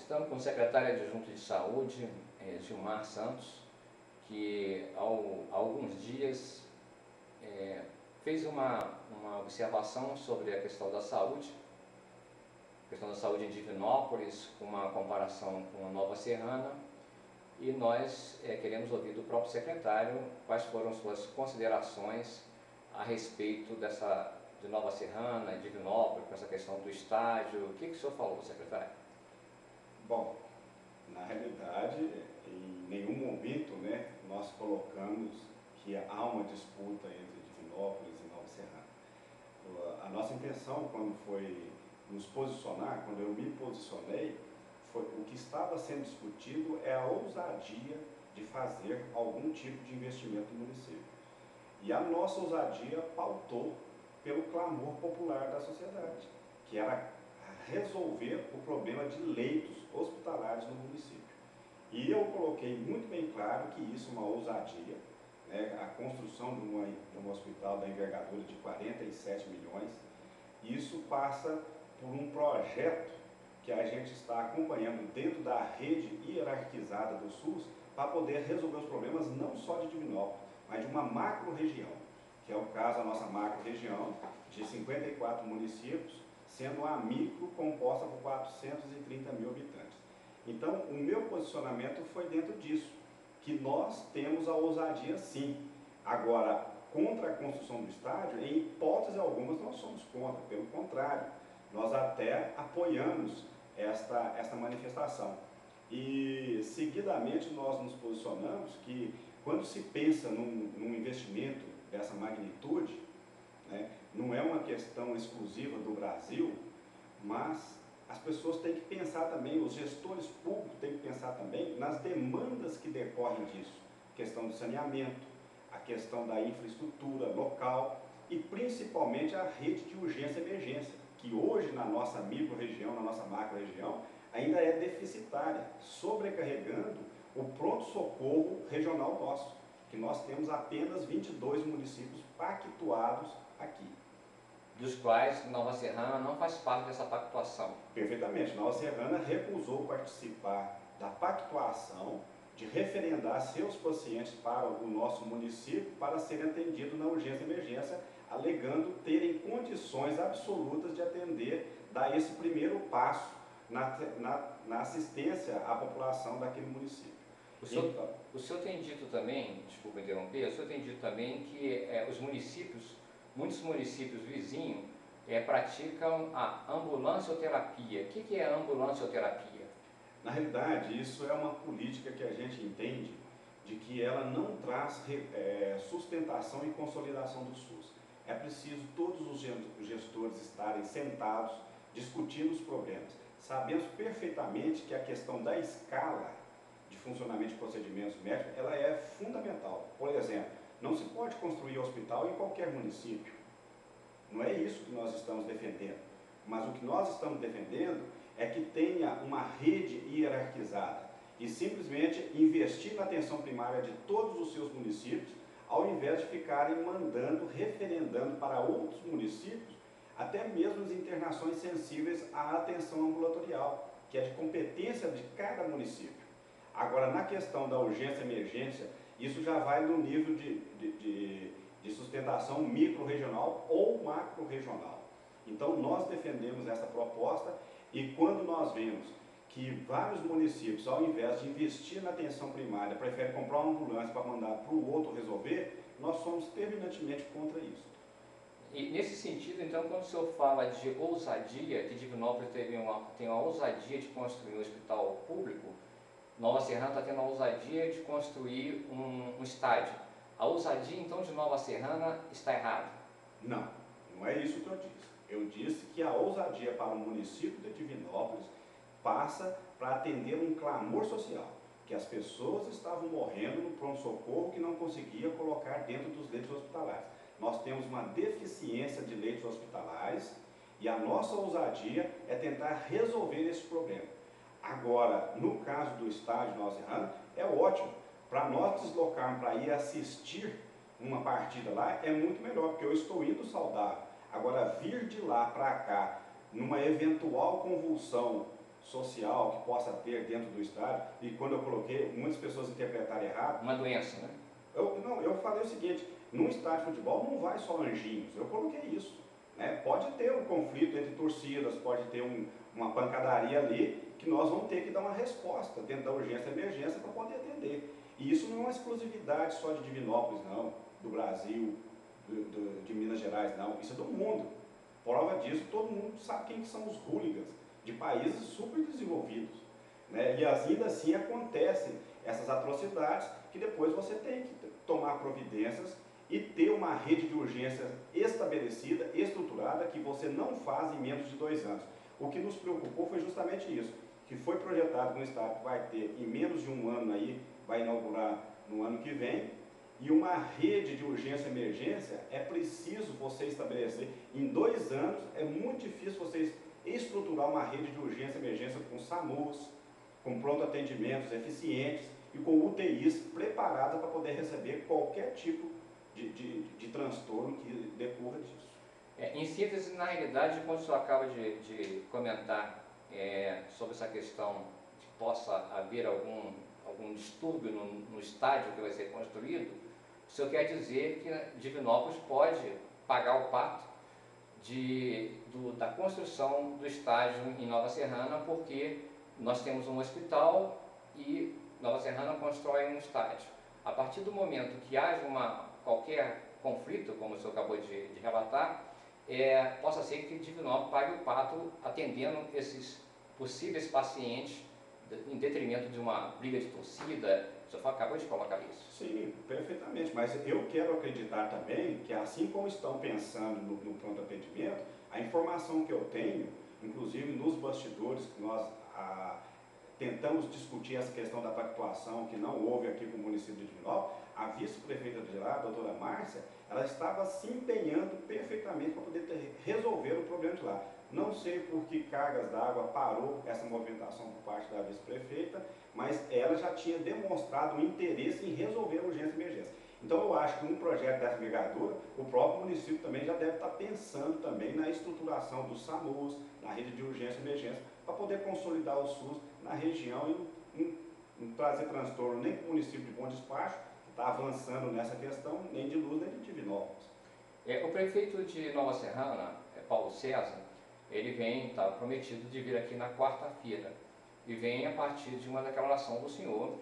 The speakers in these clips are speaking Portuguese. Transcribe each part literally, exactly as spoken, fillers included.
estamos com o secretário adjunto de Saúde, eh, Gilmar Santos, que ao, há alguns dias eh, fez uma, uma observação sobre a questão da saúde, a questão da saúde em Divinópolis, com uma comparação com a Nova Serrana, e nós eh, queremos ouvir do próprio secretário quais foram suas considerações a respeito dessa, de Nova Serrana e Divinópolis, com essa questão do estádio. O que, que o senhor falou, secretário? Bom, na realidade, em nenhum momento, né, nós colocamos que há uma disputa entre Divinópolis e Nova Serrana. A nossa intenção, quando foi nos posicionar, quando eu me posicionei, foi, o que estava sendo discutido é a ousadia de fazer algum tipo de investimento no município. E a nossa ousadia pautou pelo clamor popular da sociedade, que era resolver o problema de leitos hospitalares no município. E eu coloquei muito bem claro que isso é uma ousadia, né, a construção de, uma, de um hospital da envergadura de quarenta e sete milhões, isso passa por um projeto que a gente está acompanhando dentro da rede hierarquizada do SUS para poder resolver os problemas não só de Divinópolis, mas de uma macro-região, que é o caso da nossa macro-região de cinquenta e quatro municípios, sendo a micro composta por quatrocentos e trinta mil habitantes. Então, o meu posicionamento foi dentro disso, que nós temos a ousadia sim. Agora, contra a construção do estádio, em hipótese algumas nós somos contra, pelo contrário, nós até apoiamos esta, esta manifestação. E, seguidamente, nós nos posicionamos que, quando se pensa num, num investimento dessa magnitude, né, não é uma questão exclusiva do Brasil, mas as pessoas têm que pensar também, os gestores públicos têm que pensar também nas demandas que decorrem disso. A questão do saneamento, a questão da infraestrutura local e principalmente a rede de urgência e emergência, que hoje na nossa micro-região, na nossa macro-região, ainda é deficitária, sobrecarregando o pronto-socorro regional nosso, que nós temos apenas vinte e dois municípios pactuados aqui. Dos quais Nova Serrana não faz parte dessa pactuação. Perfeitamente. Nova Serrana recusou participar da pactuação de referendar seus pacientes para o nosso município para serem atendidos na urgência e emergência, alegando terem condições absolutas de atender, dar esse primeiro passo na, na, na assistência à população daquele município. O senhor, então, o senhor tem dito também, desculpa interromper, o senhor tem dito também que é, os municípios, muitos municípios vizinhos é, praticam a ambulancioterapia. O que, que é a ambulancioterapia? Na realidade, isso é uma política que a gente entende de que ela não traz é, sustentação e consolidação do SUS. É preciso todos os gestores estarem sentados, discutindo os problemas. Sabemos perfeitamente que a questão da escala de funcionamento de procedimentos médicos, ela é fundamental. Por exemplo, não se pode construir hospital em qualquer município. Não é isso que nós estamos defendendo. Mas o que nós estamos defendendo é que tenha uma rede hierarquizada e simplesmente investir na atenção primária de todos os seus municípios, ao invés de ficarem mandando, referendando para outros municípios, até mesmo as internações sensíveis à atenção ambulatorial, que é de competência de cada município. Agora, na questão da urgência e emergência, isso já vai no nível de, de, de, de sustentação micro-regional ou macro-regional. Então, nós defendemos essa proposta e quando nós vemos que vários municípios, ao invés de investir na atenção primária, preferem comprar uma ambulância para mandar para o outro resolver, nós somos terminantemente contra isso. E nesse sentido, então, quando o senhor fala de ousadia, que Divinópolis teve uma, tem uma ousadia de construir um hospital público, Nova Serrana está tendo a ousadia de construir um, um estádio. A ousadia, então, de Nova Serrana está errada? Não, não é isso que eu disse. Eu disse que a ousadia para o município de Divinópolis passa para atender um clamor social, que as pessoas estavam morrendo no pronto-socorro que não conseguia colocar dentro dos leitos hospitalares. Nós temos uma deficiência de leitos hospitalares e a nossa ousadia é tentar resolver esse problema. Agora, no caso do estádio Nova Serrana, é ótimo. Para nós deslocarmos para ir assistir uma partida lá, é muito melhor, porque eu estou indo saudável. Agora, vir de lá para cá, numa eventual convulsão social que possa ter dentro do estádio, e quando eu coloquei, muitas pessoas interpretaram errado. Uma doença, né? Eu, não, eu falei o seguinte, num estádio de futebol não vai só anjinhos, eu coloquei isso. Né? Pode ter um conflito entre torcidas, pode ter um, uma pancadaria ali, que nós vamos ter que dar uma resposta dentro da urgência e emergência para poder atender. E isso não é uma exclusividade só de Divinópolis, não, do Brasil, do, do, de Minas Gerais, não, isso é do mundo. Prova disso, todo mundo sabe quem que são os hooligans de países super desenvolvidos. Né? E ainda assim acontecem essas atrocidades que depois você tem que tomar providências e ter uma rede de urgência estabelecida, estruturada, que você não faz em menos de dois anos. O que nos preocupou foi justamente isso, que foi projetado no estado que vai ter em menos de um ano aí, vai inaugurar no ano que vem, e uma rede de urgência e emergência é preciso você estabelecer. Em dois anos é muito difícil você estruturar uma rede de urgência e emergência com SAMUs, com pronto atendimentos eficientes e com U T Is preparadas para poder receber qualquer tipo de, de, de transtorno que decorra disso. É, em síntese, na realidade, quando o senhor acaba de, de comentar é, sobre essa questão de que possa haver algum, algum distúrbio no, no estádio que vai ser construído, o senhor quer dizer que Divinópolis pode pagar o pato de, do, da construção do estádio em Nova Serrana, porque nós temos um hospital e Nova Serrana constrói um estádio. A partir do momento que haja uma, qualquer conflito, como o senhor acabou de, de relatar, é, possa ser que Divinópolis pague o pato atendendo esses possíveis pacientes em detrimento de uma briga de torcida. O senhor acabou de colocar isso. Sim, perfeitamente, mas eu quero acreditar também que assim como estão pensando no, no pronto atendimento, a informação que eu tenho, inclusive nos bastidores que nós a, tentamos discutir essa questão da pactuação que não houve aqui com o município de Divinópolis, a vice-prefeita de lá, a doutora Márcia, ela estava se empenhando perfeitamente para poder ter, resolver o problema de lá. Não sei por que cargas d'água parou essa movimentação por parte da vice-prefeita, mas ela já tinha demonstrado um interesse em resolver a urgência e emergência. Então eu acho que um projeto dessa envergadura, o próprio município também já deve estar pensando também na estruturação do SAMUS, na rede de urgência e emergência, para poder consolidar o SUS na região e não trazer transtorno nem para o município de Bom Despacho, que está avançando nessa questão, nem de Luz, nem de Divinópolis. É, o prefeito de Nova Serrana, Paulo César, ele vem, está prometido de vir aqui na quarta-feira, e vem a partir de uma declaração do senhor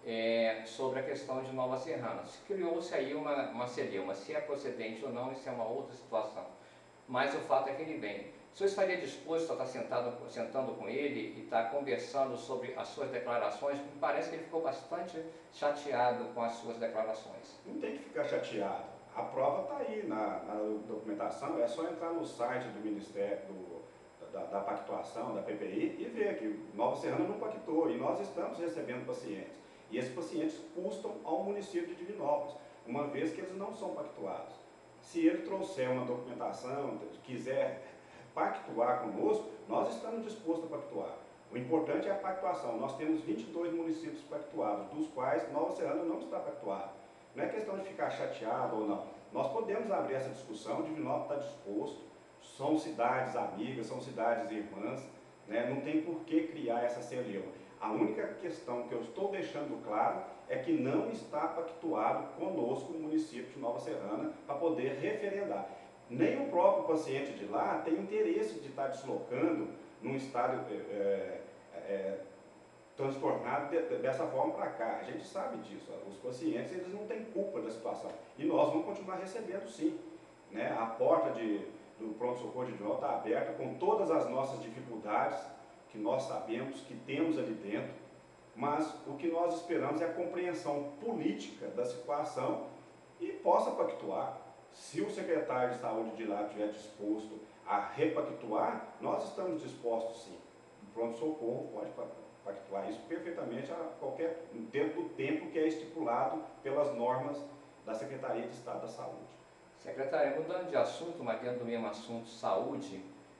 é, sobre a questão de Nova Serrana. Criou-se aí uma, uma celeuma, se é procedente ou não, isso é uma outra situação. Mas o fato é que ele vem. O senhor estaria disposto a estar sentado, sentando com ele e estar conversando sobre as suas declarações? Me parece que ele ficou bastante chateado com as suas declarações. Não tem que ficar chateado. A prova está aí na, na documentação, é só entrar no site do Ministério do, da, da Pactuação, da P P I, e ver que Nova Serrana não pactou, e nós estamos recebendo pacientes. E esses pacientes custam ao município de Divinópolis, uma vez que eles não são pactuados. Se ele trouxer uma documentação, quiser pactuar conosco, nós estamos dispostos a pactuar. O importante é a pactuação. Nós temos vinte e dois municípios pactuados, dos quais Nova Serrana não está pactuado. Não é questão de ficar chateado ou não. Nós podemos abrir essa discussão, Divinópolis está disposto, são cidades amigas, são cidades irmãs, né? Não tem por que criar essa celeuma. A única questão que eu estou deixando claro é que não está pactuado conosco o município de Nova Serrana para poder referendar. Nem o próprio paciente de lá tem interesse de estar deslocando num estado é, é, transtornado de, dessa forma para cá. A gente sabe disso, os pacientes eles não têm culpa da situação. E nós vamos continuar recebendo sim. Né? A porta de, do pronto-socorro de Divinópolis está aberta com todas as nossas dificuldades que nós sabemos que temos ali dentro, mas o que nós esperamos é a compreensão política da situação e possa pactuar. Se o secretário de saúde de lá estiver disposto a repactuar, nós estamos dispostos sim. O pronto-socorro pode pactuar isso perfeitamente a qualquer, dentro do tempo que é estipulado pelas normas da Secretaria de Estado da Saúde. Secretária, mudando de assunto, mas dentro do mesmo assunto, saúde,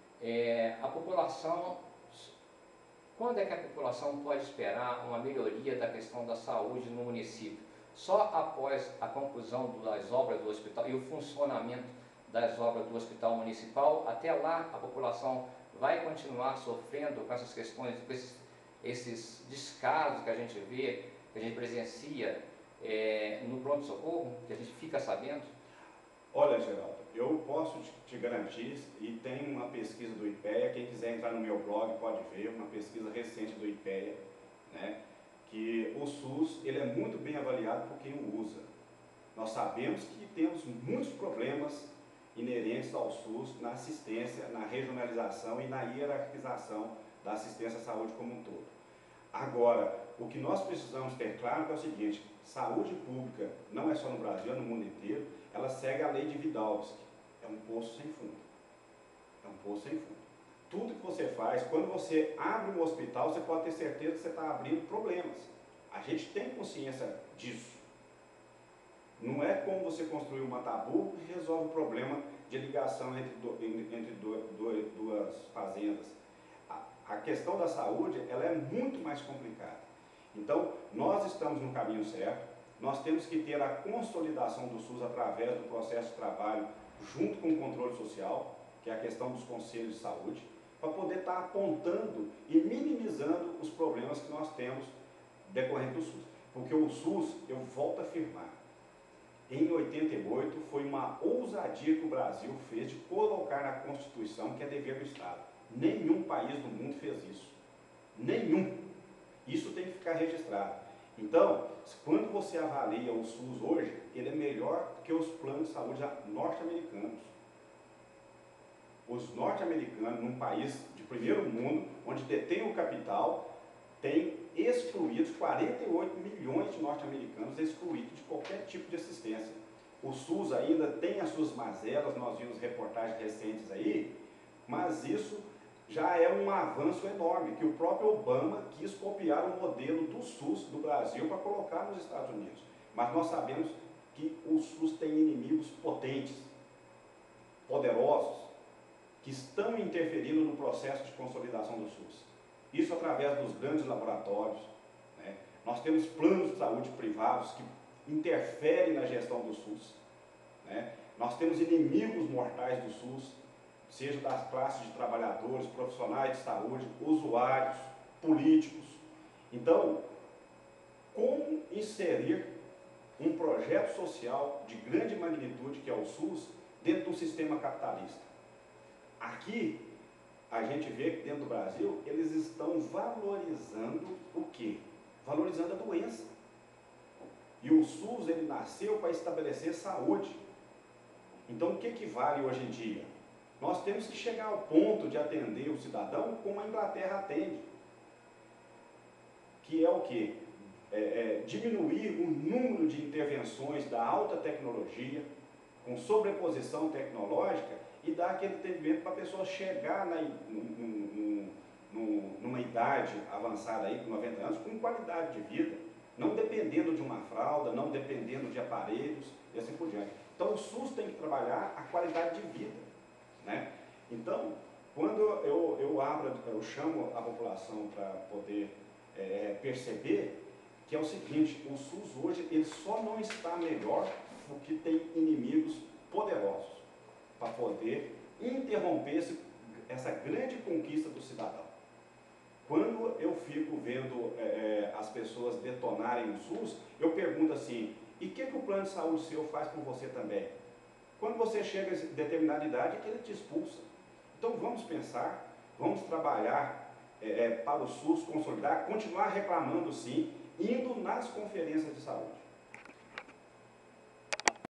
é, a população, quando é que a população pode esperar uma melhoria da questão da saúde no município? Só após a conclusão das obras do hospital e o funcionamento das obras do hospital municipal, até lá a população vai continuar sofrendo com essas questões, com esses, esses descasos que a gente vê, que a gente presencia é, no pronto-socorro, que a gente fica sabendo? Olha, Geraldo, eu posso te garantir, e tem uma pesquisa do IPEA, quem quiser entrar no meu blog pode ver, uma pesquisa recente do IPEA, né, que o SUS ele é muito bem avaliado por quem o usa. Nós sabemos que temos muitos problemas inerentes ao SUS na assistência, na regionalização e na hierarquização da assistência à saúde como um todo. Agora, o que nós precisamos ter claro é o seguinte: saúde pública, não é só no Brasil, é no mundo inteiro, ela segue a lei de Vidalski, é um poço sem fundo, é um poço sem fundo. Tudo que você faz, quando você abre um hospital, você pode ter certeza que você está abrindo problemas. A gente tem consciência disso. Não é como você construir uma tabu que resolve o problema de ligação entre, do, entre do, do, duas fazendas. A, a questão da saúde ela é muito mais complicada. Então, nós estamos no caminho certo, nós temos que ter a consolidação do SUS através do processo de trabalho junto com o controle social, que é a questão dos conselhos de saúde, para poder estar apontando e minimizando os problemas que nós temos decorrente do SUS. Porque o SUS, eu volto a afirmar, em oitenta e oito foi uma ousadia que o Brasil fez de colocar na Constituição que é dever do Estado. Nenhum país do mundo fez isso. Nenhum. Isso tem que ficar registrado. Então, quando você avalia o SUS hoje, ele é melhor que os planos de saúde norte-americanos. Os norte-americanos, num país de primeiro mundo, onde detém o capital, tem excluídos quarenta e oito milhões de norte-americanos excluídos de qualquer tipo de assistência. O SUS ainda tem as suas mazelas, nós vimos reportagens recentes aí, mas isso já é um avanço enorme, que o próprio Obama quis copiar o modelo do SUS do Brasil para colocar nos Estados Unidos. Mas nós sabemos que o SUS tem inimigos potentes, poderosos, que estão interferindo no processo de consolidação do SUS. Isso através dos grandes laboratórios, né? Nós temos planos de saúde privados que interferem na gestão do SUS, né? Nós temos inimigos mortais do SUS, seja das classes de trabalhadores, profissionais de saúde, usuários, políticos. Então, como inserir um projeto social de grande magnitude, que é o SUS, dentro do sistema capitalista? Aqui, a gente vê que dentro do Brasil, eles estão valorizando o quê? Valorizando a doença. E o SUS, ele nasceu para estabelecer saúde. Então, o que que vale hoje em dia? Nós temos que chegar ao ponto de atender o cidadão como a Inglaterra atende. Que é o quê? É, é, diminuir o número de intervenções da alta tecnologia, com sobreposição tecnológica, e dar aquele atendimento para a pessoa chegar na, num, num, numa idade avançada, aí, com noventa anos, com qualidade de vida, não dependendo de uma fralda, não dependendo de aparelhos e assim por diante. Então o SUS tem que trabalhar a qualidade de vida, né? Então, quando eu, eu abro, eu chamo a população para poder é, perceber que é o seguinte: o SUS hoje ele só não está melhor porque tem inimigos poderosos para poder interromper esse, essa grande conquista do cidadão. Quando eu fico vendo é, as pessoas detonarem o SUS, eu pergunto assim: e o que, que o plano de saúde seu faz por você também? Quando você chega a determinada idade, ele te expulsa. Então vamos pensar, vamos trabalhar é, é, para o SUS consolidar, continuar reclamando sim, indo nas conferências de saúde.